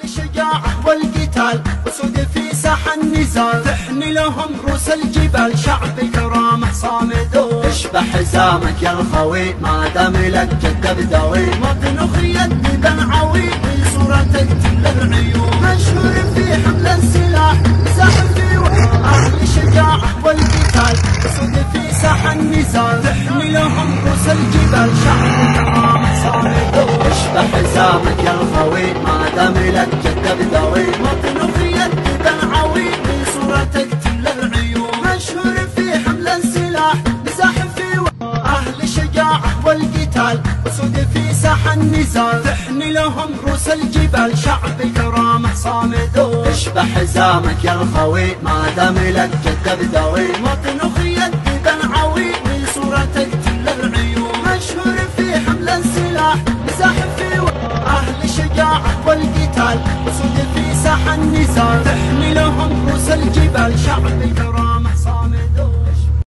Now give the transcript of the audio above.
الشجاعة والقتال أسود في ساحة النزال، تحمي لهم رؤوس الجبال، شعب كرامة صامد. اشبح حزامك يا الخوي ما دام لك جد بدوي، مطنخ يد بنعوي بصورتك تل العيون، مشهور في حمل السلاح زاحف في أهل الشجاعة والقتال أسود في ساحة النزال، تحمي لهم رؤوس الجبال، شعب كرامة صامد. اشبح حزامك يا الخوي ما دام لك جد بدوي، مطنخ يد بنعوي بصورتك تل العيون، مشهور في حمل السلاح زاحف في أهل الشجاعة والقتال أسود في ساحة النزال، تحمي لهم رؤوس الجبال، شعب كرامة صامد. اشبح حزامك يا الخوي ما دام لك جد بدوي، مطنخ يد بنعوي بصورتك تل العيون، مشهور في حمل السلاح زاحف في أهل الشجاعة والقتال أسود في ساحة النزال، تحمي